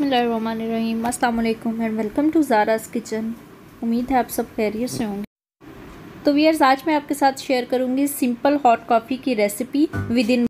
बिस्मिल्लाहिर्रहमानिर्रहीम, अस्सलाम वालेकुम and welcome to Zara's kitchen. उम्मीद है आप सब खैरियत से होंगे। तो व्यूअर्स, आज मैं आपके साथ शेयर करूंगी सिंपल हॉट कॉफ़ी की रेसिपी विद इन।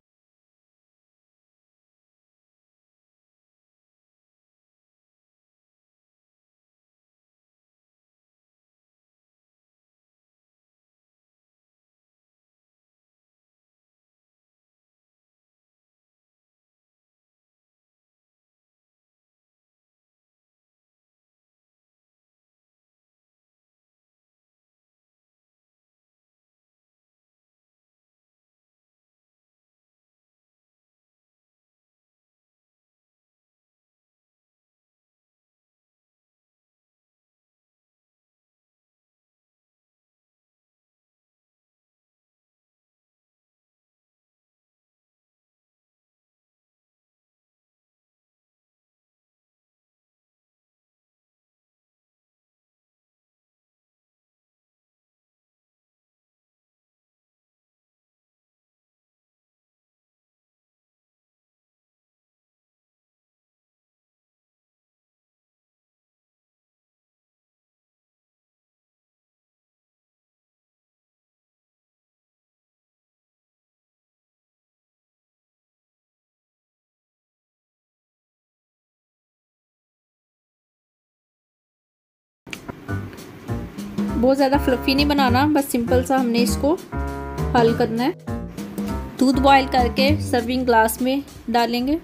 बहुत ज़्यादा फ्लफ़ी नहीं बनाना, बस सिंपल सा हमने इसको हल करना है। दूध बॉईल करके सर्विंग ग्लास में डालेंगे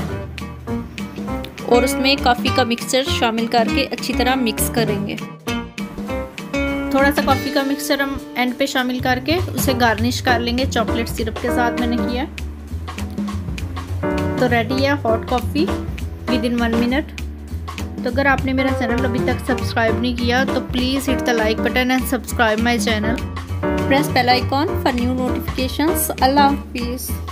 और उसमें कॉफ़ी का मिक्सचर शामिल करके अच्छी तरह मिक्स करेंगे। थोड़ा सा कॉफ़ी का मिक्सचर हम एंड पे शामिल करके उसे गार्निश कर लेंगे चॉकलेट सिरप के साथ मैंने किया। तो रेडी है हॉट कॉफ़ी विद इन 1 मिनट। तो अगर आपने मेरा चैनल अभी तक सब्सक्राइब नहीं किया तो please hit the like button and subscribe my channel. Press bell icon for new notifications. अल्लाह हाफिज़।